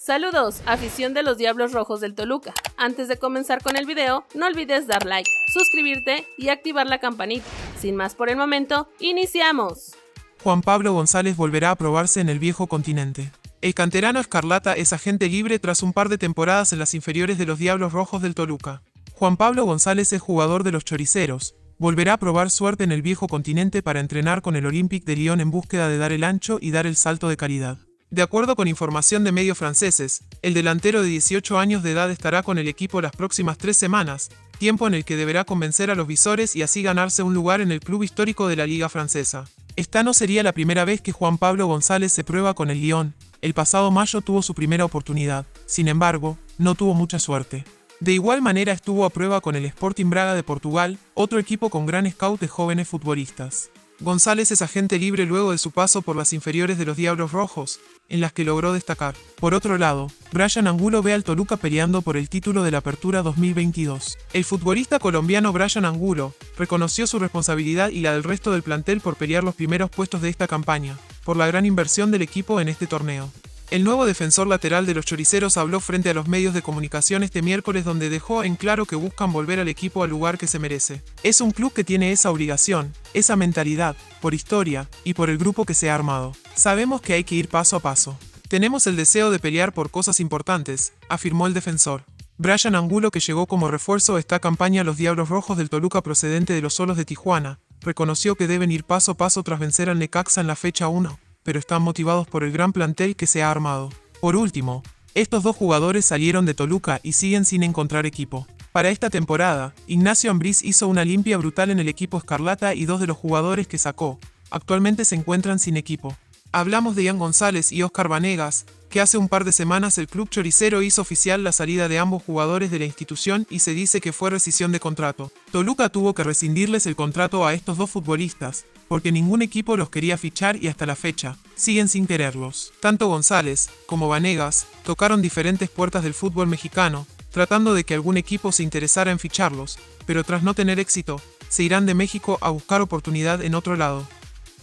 Saludos, afición de los Diablos Rojos del Toluca. Antes de comenzar con el video, no olvides dar like, suscribirte y activar la campanita. Sin más por el momento, ¡iniciamos! Juan Pablo González volverá a probarse en el viejo continente. El canterano escarlata es agente libre tras un par de temporadas en las inferiores de los Diablos Rojos del Toluca. Juan Pablo González es jugador de los choriceros. Volverá a probar suerte en el viejo continente para entrenar con el Olympique de Lyon en búsqueda de dar el ancho y dar el salto de calidad. De acuerdo con información de medios franceses, el delantero de 18 años de edad estará con el equipo las próximas 3 semanas, tiempo en el que deberá convencer a los visores y así ganarse un lugar en el club histórico de la liga francesa. Esta no sería la primera vez que Juan Pablo González se prueba con el Lyon. El pasado mayo tuvo su primera oportunidad, sin embargo, no tuvo mucha suerte. De igual manera estuvo a prueba con el Sporting Braga de Portugal, otro equipo con gran scout de jóvenes futbolistas. González es agente libre luego de su paso por las inferiores de los Diablos Rojos, en las que logró destacar. Por otro lado, Brian Angulo ve al Toluca peleando por el título de la Apertura 2022. El futbolista colombiano Brian Angulo reconoció su responsabilidad y la del resto del plantel por pelear los primeros puestos de esta campaña, por la gran inversión del equipo en este torneo. El nuevo defensor lateral de los choriceros habló frente a los medios de comunicación este miércoles donde dejó en claro que buscan volver al equipo al lugar que se merece. Es un club que tiene esa obligación, esa mentalidad, por historia y por el grupo que se ha armado. Sabemos que hay que ir paso a paso. Tenemos el deseo de pelear por cosas importantes, afirmó el defensor. Brian Angulo, que llegó como refuerzo a esta campaña a los Diablos Rojos del Toluca procedente de los Solos de Tijuana, reconoció que deben ir paso a paso tras vencer al Necaxa en la fecha 1. Pero están motivados por el gran plantel que se ha armado. Por último, estos dos jugadores salieron de Toluca y siguen sin encontrar equipo. Para esta temporada, Ignacio Ambriz hizo una limpia brutal en el equipo escarlata y dos de los jugadores que sacó actualmente se encuentran sin equipo. Hablamos de Ian González y Oscar Vanegas, que hace un par de semanas el club choricero hizo oficial la salida de ambos jugadores de la institución y se dice que fue rescisión de contrato. Toluca tuvo que rescindirles el contrato a estos dos futbolistas, porque ningún equipo los quería fichar y hasta la fecha siguen sin quererlos. Tanto González como Vanegas tocaron diferentes puertas del fútbol mexicano, tratando de que algún equipo se interesara en ficharlos, pero tras no tener éxito, se irán de México a buscar oportunidad en otro lado.